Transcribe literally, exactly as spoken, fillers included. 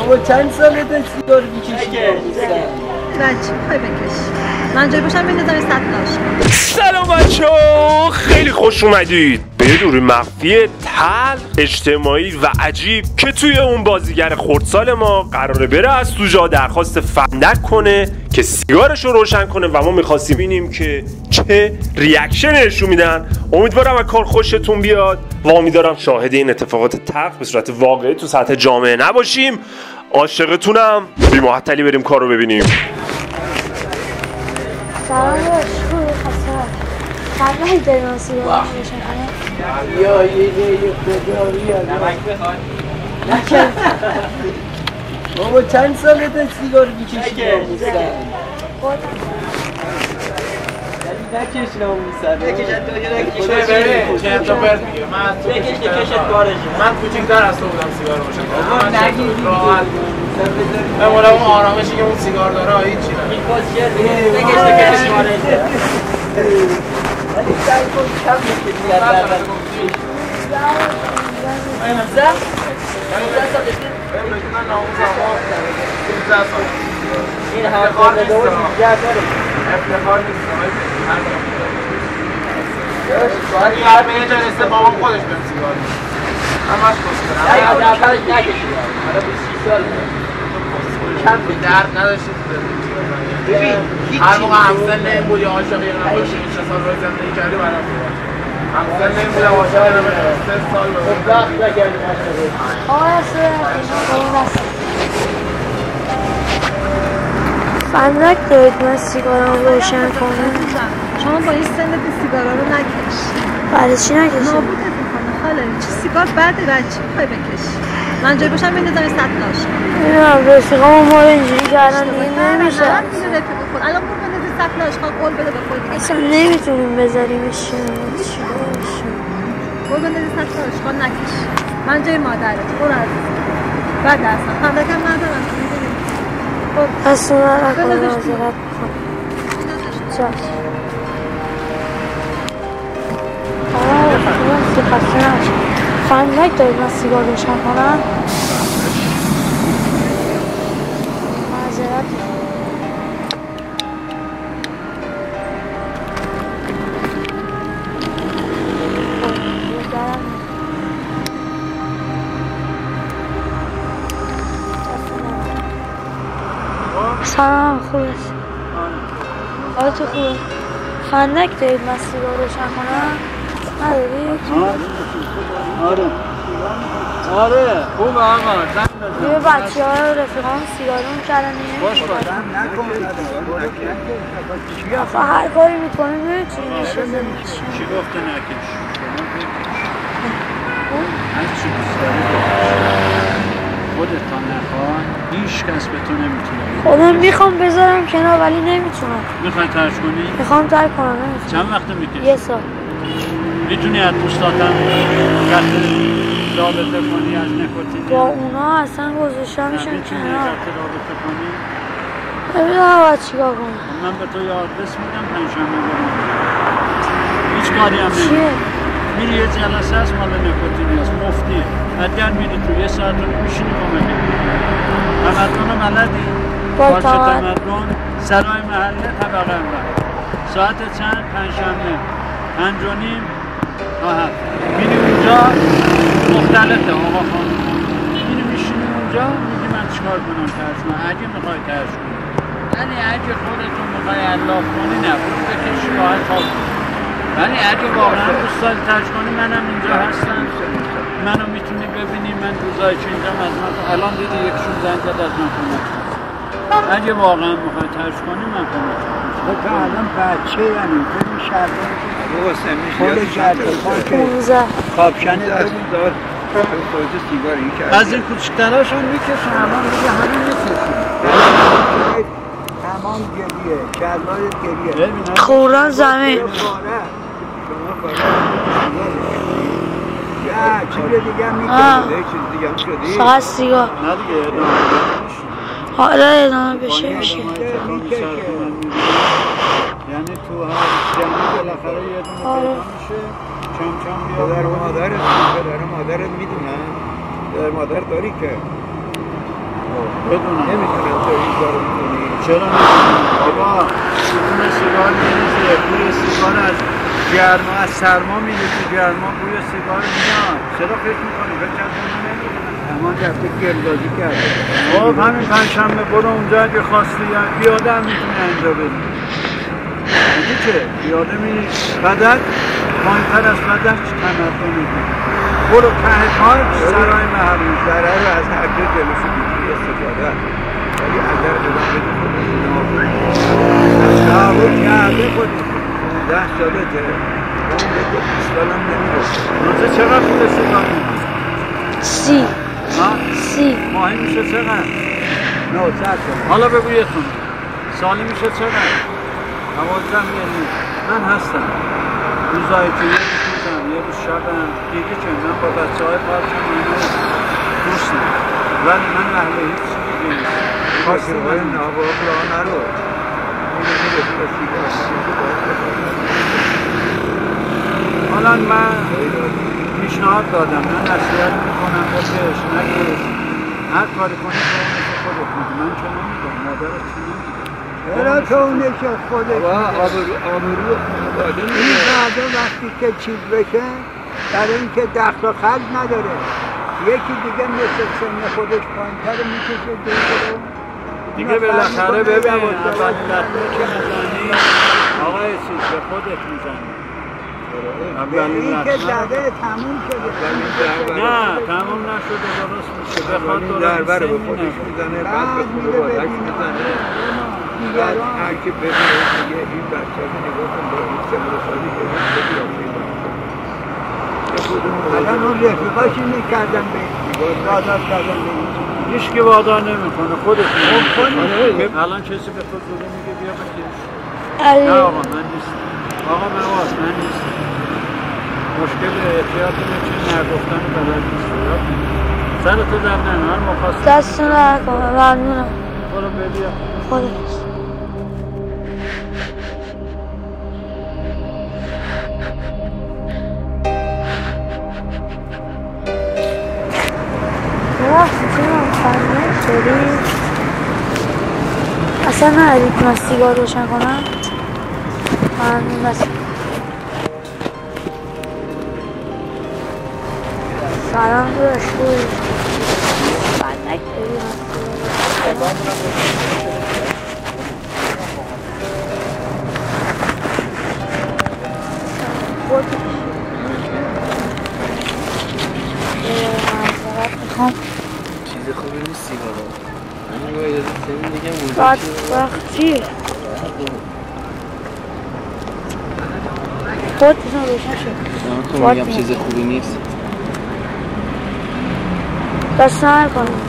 بابا چند ساله تا سیگار میکشی؟ بچه میخوای بکش من جای باشم بندازم صد داشت. سلام بچه‌ها، خیلی خوش اومدید به یه دوری مخفی تلخ اجتماعی و عجیب که توی اون بازیگر خردسال ما قراره بره از تو جا درخواست فندک کنه که سیگارش رو روشن کنه و ما میخواستیم ببینیم که چه ریاکشن نشون میدن. امیدوارم از کار خوشتون بیاد و امیدوارم شاهد این اتفاقات تلخ به صورت واقعی تو سطح جامعه نباشیم. عاشقتونم. بی معطلی بریم کار رو ببینیم. سلام خوبی خسته خبری داری من سیگار روشن کنم؟ یا یه یه یه کجا بیا نمک بخواد نکن بابا چند ساله تا سیگار میکشی؟ نکش ناموسن نکش تو نکش چند تا برد میگه من نکش نکشت کارشه من کوچیک‌تر از تو بودم سیگار روشن کنم من نگید راحت من مولا اون آرامشی که اون سیگار داره هیچی نه این کاسیه نکش نکشت کارشه ولی سعی کن کم نکشی از در در ناموسه؟ ناموسه سا بشید؟ من ناموسه آف داره پونزده سال این همه خورده دوش میگه داره افتخار نیست ولی هر به یه جنسته بابام خودش بهم سیگار میشه همش کسکنم نه یا اولش نکشید حالا بیست و شش سال کم به درد نداشتید ببین هر موقع همسن این بود یا عاشق یه نفر شش سال روی زندگی کردی برام بود همسن این بود عاشق یه نفر سه سال خب وقت نکردیم عاشقی آقای اصلا این است فندک دارید من سیگارم روشن کنم شما با این سنت سیگارا رو نکش. برای چی نکشم؟ نابودت میکنه خاله چه سیگار بده بچه میخوای بکش من جای باشم بندازم صد داشت. نمیدونم رفیقام ما رو اینجوری کردن دیگه نمیشه الان برو بندازی صد داشت خواه قول بده به خود دیگه اصلا نمیتونیم بذاریمش چی برو بندازی صد داشت خواه نکش من جای مادرت برو عزیز بعد اصلا فندکم ندارم پس اون رو نکنه نازرت بخوام چشم آه من سی خسته نشم فندک دارید من سیگار روشن کنم نازرت سلام خوبه آره تو خوبه فندک دارید من سیگار روشن کنم؟ ندارید؟ آره آره خوبه آقا یه بچه ها رفیقان سیگارون کردن باش باش نکن آخه هر کاری میکنه نمیتونی میشه چی گفته نکش؟ از چی دوست داری خودت تا نخواه هیچ کس به تو نمیتونه. خودم میخوام بذارم کنار ولی نمیتونم. میخوای ترک کنی؟ میخوام ترک کنم نمیتونم. چند وقت میکشی؟ یه سال. میتونی از دوستاتم قطع رابطه کنی از نکوتین؟ با اونا اصلا گذاشتم میشن کنار. میتونی قطع رابطه کنی؟ نمیدونم باید چیکار کنم. من به تو یه آدرس میدم پنجشنبه برم. هیچ کاری هم نمیدونم. چیه؟ میری یه جلسه هست مال نکوتینی هست مفتی. اگر میری تو یه ساعت رو میشینی با منی. تمدن ملدی؟ با تمدن سرای محله طبقه امرا ساعت چند؟ پنجشنبه پنج و نیم تا هفت میری اونجا مختلفه آقا خانم میری میشینی اونجا میگی من چیکار کنم ترش کنم اگه میخوای ترش کنی یعنی اگه خودتون میخوای الاف کنی نه برو بکشی راحت خواب ولی اگه واقعا دوست داری ترش کنی منم اینجا هستم منو میتونی ببینی من روزایی که اینجا از من الان دیدی یکشون زنگ زد از من کمک اگه واقعا میخوای ترش کنی من کمک تو که الان بچه یعنی تو میشرده بابا سمیش خود جرد پونزه کابشنی دست دار خودت سیگار این کرد از این کوچکتراش هم میکشن الان دیگه همین میکشن تمام گریه شلوار گریه خوران زمین چیز دیگه هم میکنه چیز دیگه هم شدی فقط سیگار نه دیگه ادامه حالا ادامه بشه میشه یعنی تو هر جمعی بالاخره یه دونه پیدا میشه چم چم بیا پدر مادرت پدر مادرت میدونن پدر مادر داری که بدونم نمیتونم تو این کارو میکنی. چرا نمیتونم؟ بابا بوی سیگار میریزه، بوی سیگار از گرما از سرما میره تو گرما بوی سیگار میاد. چرا فکر میکنی؟ فکر کردم نمیدونم. اما رفته گلبازی کرده. خب همین پنجشنبه برو اونجا اگه خواستی پیاده هم میتونی اینجا بری. دیگه چه؟ پیاده میری بدک پایین‌تر از بدک تمدن میگی. برو ته پارک سرای محروم. ضرر رو از هر دو جلوش بیشتری استفاده هست. ولی اگر بدم بده خودش نابود نابود کرده خودش ده ساله که اون بگه بیست سالم نمیرسه. روزه چقدر پول سیگار میدی؟ سی ها؟ سی ماهی میشه چقدر؟ نهصد تومن. حالا بگو یه تومن. سالی میشه چقدر؟ دوازده میلیون. من هستم. روزایی که یه روز روزم یه روز شبم دیگه که من با بچه های پارکم اینو دوستم. ولی من اهل هیچ چیزی نیستم. خواستی باید ناباب راه نرو. اونو میرسی به سیگار حالا من پیشنهاد دادم من نصیحت میکنم بکش نکش هر کاری کنی تو اونش خودت میگی من که نمیگم مادرت چی نمیگم چرا تو اونش خودت میگی آبرو خانواده این مردا وقتی که چیز بشه برای اینکه دخل و خرج نداره یکی دیگه مثل سن خودش پایین‌تر میکشه دیگه دیگه بالاخره ببین اولین لطمه که میزنی آقای چیز به خودت میزنی این که زده تموم شده نه تموم نشده درست میشه بخواد این دربر به خودش میزنه بعد به خود بادک میزنه بعد هر که ببینه دیگه این بچه ها نگاه کن با این سمر سالی که این خودی آفریده الان اون رفیقاشی میکردن به دادات کردن به این هیچ که وادار نمیکنه خودت میکنه الان کسی به خود زوده میگه بیا بگیرش نه آقا من نیستم آقا من واس من نیستم مشکل احتیاط اینه که نگفتن بلد نیست سرتو در نمه من مخواستم دست نکنه ممنونم برو ببیا خودت اصلا ندارید من سیگار روشن کنم ممنون است سلام داشت خوبی بندک داری میخوام چیز خوبی نیست سیگارا من نگاه اجازه سمین دیگه موزیک بعد وقتی خودتون روشن شد تو میگم چیز خوبی نیست دست نکنم